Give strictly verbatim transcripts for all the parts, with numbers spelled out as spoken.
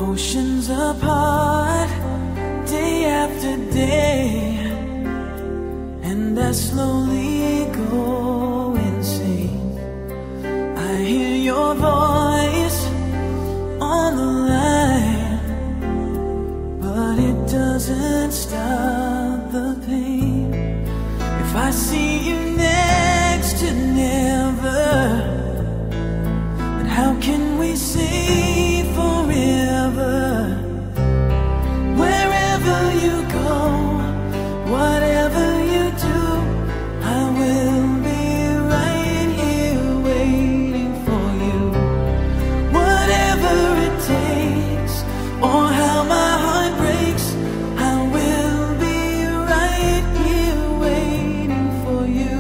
Oceans apart, day after day, and I slowly go insane. I hear your voice on the line, but it doesn't stop the pain. If I see you next to never, then how can we say forever? Wherever you go, whatever you do, I will be right here waiting for you. Whatever it takes, or how my heart breaks, I will be right here waiting for you.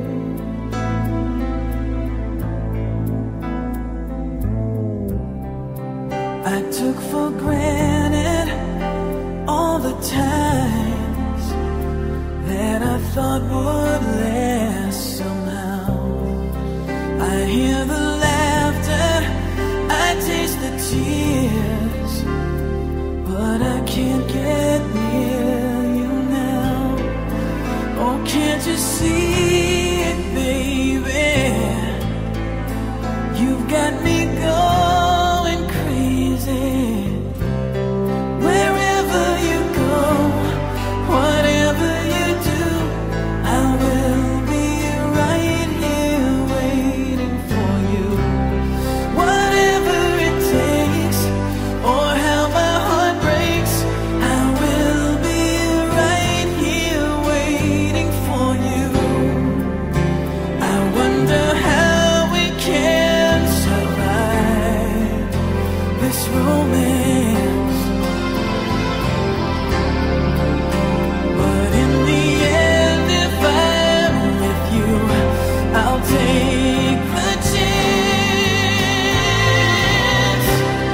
I took for granted all the times that I thought would last somehow. I hear the laughter, I taste the tears, but I can't get near you now. Oh, can't you see it, baby? You've got me going crazy. Wherever you go, whatever you do, I will be right here waiting for you. Whatever it takes, or how my heart breaks, I will be right here waiting for you. I wonder how we can survive this romance, but in the end, if I'm with you, I'll take the chance.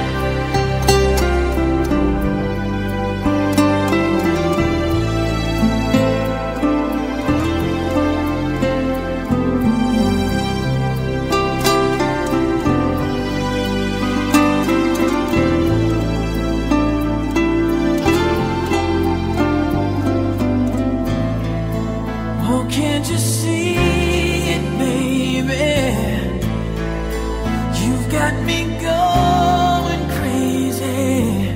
Oh, can't you see it, baby? You've got me going crazy.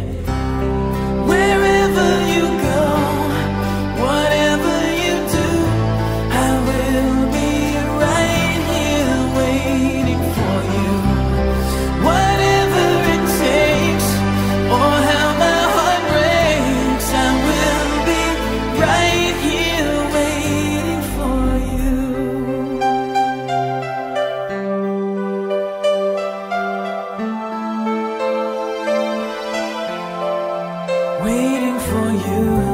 Wherever you go, whatever you do, I will be right here waiting for you. Whatever it takes, or how my heart breaks, I will be right here waiting for you. Waiting for you.